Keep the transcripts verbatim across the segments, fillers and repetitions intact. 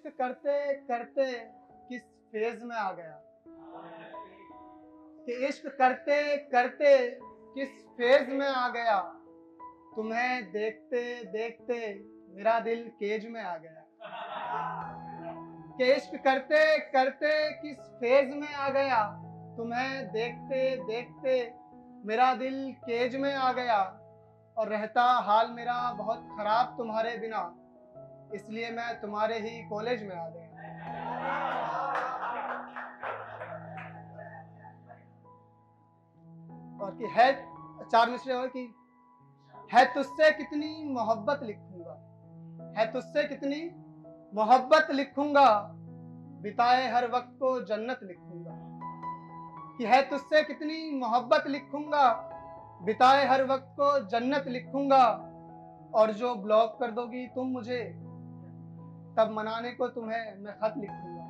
इश्क करते करते किस फेज में आ गया, कि इश्क करते करते किस फेज में आ गया, तुम्हें देखते देखते मेरा दिल केज में आ गया। कि इश्क करते करते किस फेज में आ गया, तुम्हें देखते देखते मेरा दिल केज में आ गया, और रहता हाल मेरा बहुत खराब तुम्हारे बिना, इसलिए मैं तुम्हारे ही कॉलेज में आ गया। और कि है चार मिसरे और कि है तुझसे कितनी मोहब्बत लिखूंगा, है तुझसे कितनी मोहब्बत लिखूंगा, बिताए हर वक्त को जन्नत लिखूंगा। कि है तुझसे कितनी मोहब्बत लिखूंगा, बिताए हर वक्त को जन्नत लिखूंगा, और जो ब्लॉक कर दोगी तुम मुझे, तब मनाने को तुम्हें मैं खत लिखूंगा।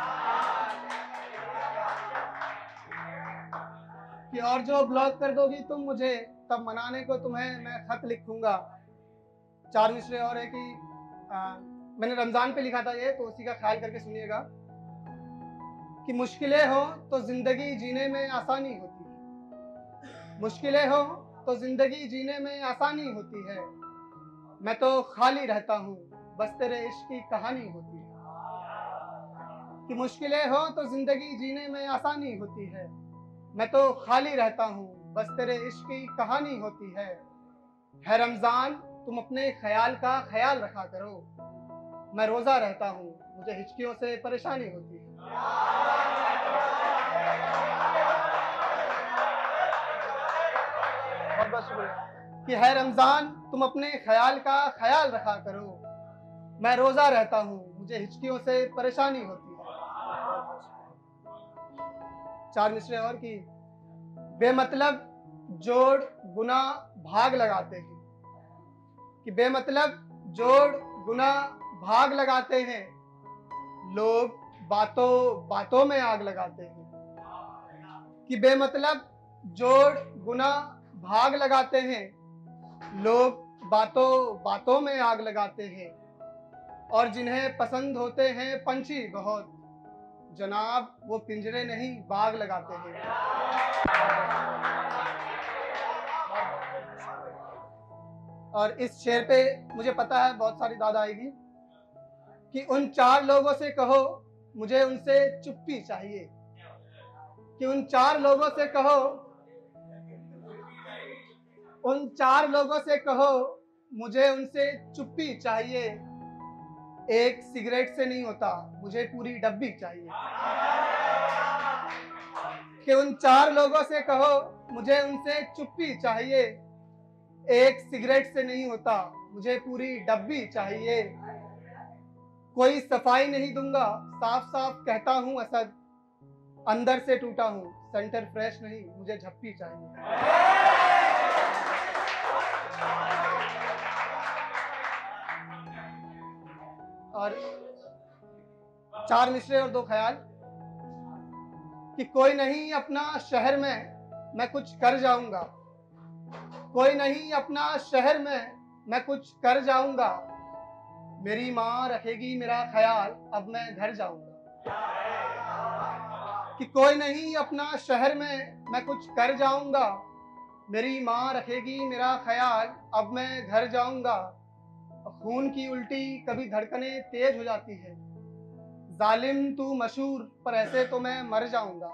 कि और जो ब्लॉक कर दोगी तुम मुझे, तब मनाने को तुम्हें मैं खत लिखूंगा। चार मिसरे और है कि आ, मैंने रमजान पे लिखा था ये, तो उसी का ख्याल करके सुनिएगा। कि मुश्किलें हो तो जिंदगी जीने में आसानी होती है, मुश्किलें हो तो जिंदगी जीने में आसानी होती है, मैं तो खाली रहता हूँ बस तेरे इश्क की कहानी होती है। कि मुश्किलें हो तो जिंदगी जीने में आसानी होती है, मैं तो खाली रहता हूँ बस तेरे इश्क की कहानी होती है। है रमजान तुम अपने ख्याल का ख्याल रखा करो, मैं रोजा रहता हूँ मुझे हिचकियों से परेशानी होती है। बहुत बहुत शुक्रिया। कि है रमजान तुम अपने ख्याल का ख्याल रखा करो, मैं रोजा रहता हूँ मुझे हिचकियों से परेशानी होती है। चार मिसरे और की बेमतलब जोड़ गुना भाग लगाते हैं, कि बेमतलब जोड़ गुना भाग लगाते हैं, लोग बातों बातों में आग लगाते हैं। कि बेमतलब जोड़ गुना भाग लगाते हैं, लोग बातों बातों में आग लगाते हैं, और जिन्हें पसंद होते हैं पंछी बहुत, जनाब वो पिंजरे नहीं बाग लगाते हैं। और इस शेर पे मुझे पता है बहुत सारी दादा आएगी कि उन चार लोगों से कहो मुझे उनसे चुप्पी चाहिए, कि उन चार लोगों से कहो उन चार लोगों से कहो मुझे उनसे चुप्पी चाहिए, एक सिगरेट से नहीं होता मुझे पूरी डब्बी चाहिए। कि उन चार लोगों से कहो मुझे उनसे चुप्पी चाहिए, एक सिगरेट से नहीं होता मुझे पूरी डब्बी चाहिए। कोई सफाई नहीं दूंगा साफ साफ कहता हूँ असद, अंदर से टूटा हूँ सेंटर फ्रेश नहीं मुझे झप्पी चाहिए। और चार मिसरे और दो ख्याल कि कोई नहीं अपना शहर में मैं कुछ कर जाऊंगा, कोई नहीं अपना शहर में मैं कुछ कर जाऊंगा, मेरी माँ रखेगी मेरा ख्याल अब मैं घर जाऊंगा। कि कोई नहीं अपना शहर में मैं कुछ कर जाऊंगा, मेरी माँ रखेगी मेरा ख्याल अब मैं घर जाऊंगा। खून की उल्टी कभी धड़कनें तेज हो जाती है, जालिम तू मशहूर पर ऐसे तो मैं मर जाऊंगा।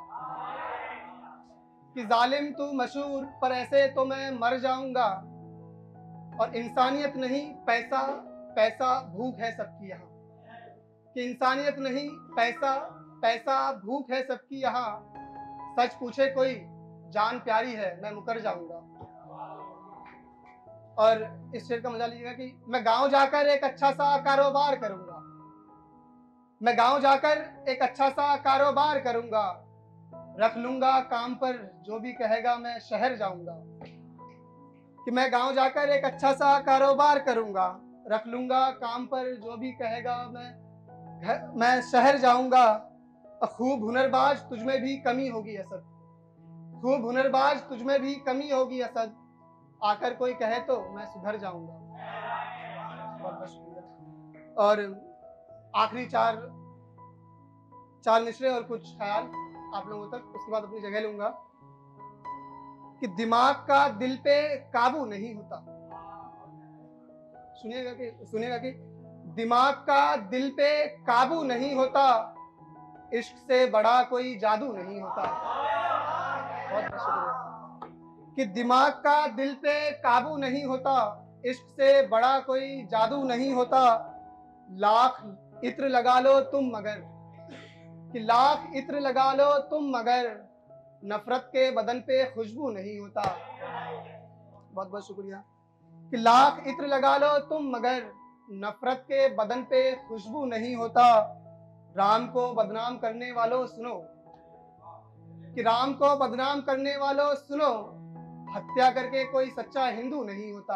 कि जालिम तू मशहूर पर ऐसे तो मैं मर जाऊंगा, और इंसानियत नहीं पैसा पैसा भूख है सबकी यहाँ। कि इंसानियत नहीं पैसा पैसा भूख है सबकी यहाँ, सच पूछे कोई जान प्यारी है मैं मुकर जाऊंगा। और इस शेर का मजा लीजिएगा कि मैं गांव जाकर एक अच्छा सा कारोबार करूंगा, मैं गांव जाकर एक अच्छा सा कारोबार करूंगा, रख लूंगा काम पर जो भी कहेगा मैं शहर जाऊंगा। कि मैं गांव जाकर एक अच्छा सा कारोबार करूंगा, रख लूंगा काम पर जो भी कहेगा मैं घर मैं शहर जाऊंगा। खूब हुनरबाज तुझमें भी कमी होगी असद, खूब हुनरबाज तुझमें भी कमी होगी असद, आकर कोई कहे तो मैं सुधर जाऊंगा। बहुत बहुत शुक्रिया। और आखिरी चार चार मिसरे और कुछ ख्याल आप लोगों तक, उसके बाद अपनी जगह लूंगा। कि दिमाग का दिल पे काबू नहीं होता। सुनिएगा कि सुनिएगा कि दिमाग का दिल पे काबू नहीं होता, इश्क से बड़ा कोई जादू नहीं होता। बहुत बहुत शुक्रिया। कि दिमाग का दिल पे काबू नहीं होता, इश्क से बड़ा कोई जादू नहीं होता। लाख इत्र लगा लो तुम मगर, कि लाख इत्र लगा लो तुम मगर, नफरत के बदन पे खुशबू नहीं होता। बहुत बहुत शुक्रिया। कि लाख इत्र लगा लो तुम मगर, नफरत के बदन पे खुशबू नहीं होता। राम को बदनाम करने वालों सुनो, कि राम को बदनाम करने वालों सुनो, हत्या करके कोई सच्चा हिंदू नहीं होता।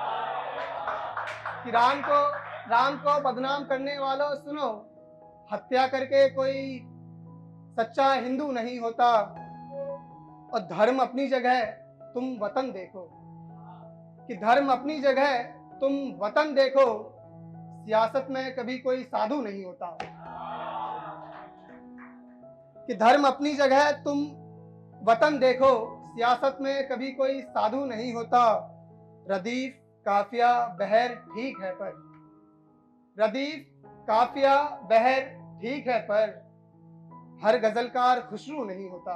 कि राम को राम को बदनाम करने वालों सुनो, हत्या करके कोई सच्चा हिंदू नहीं होता। और धर्म अपनी जगह तुम वतन देखो, कि धर्म अपनी जगह तुम वतन देखो, सियासत में कभी कोई साधु नहीं होता। कि धर्म अपनी जगह तुम वतन देखो, सियासत में कभी कोई साधु नहीं होता। रदीफ काफिया बहर ठीक है पर, रदीफ काफिया बहर ठीक है पर, हर गजलकार खुशरू नहीं होता।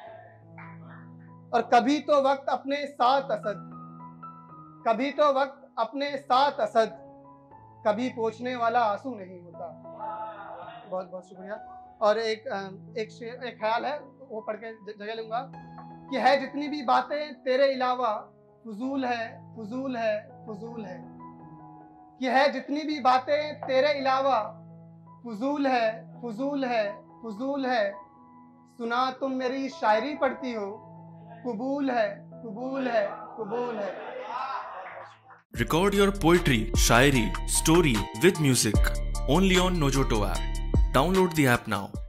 और कभी तो वक्त अपने साथ असद, कभी तो वक्त अपने साथ असद, कभी पोंछने वाला आंसू नहीं होता। बहुत बहुत शुक्रिया। और एक एक एक ख्याल है, वो पढ़ के जगह लूंगा। कि है जितनी भी बातें तेरे अलावा, फजूल है फजूल है फजूल है। कि है जितनी भी बातें तेरे अलावा, फजूल है फजूल है फजूल है। सुना तुम मेरी शायरी पढ़ती हो, कबूल है कबूल है कबूल है। Record your poetry, shairi, story with music only on Nojoto app. Download the app now.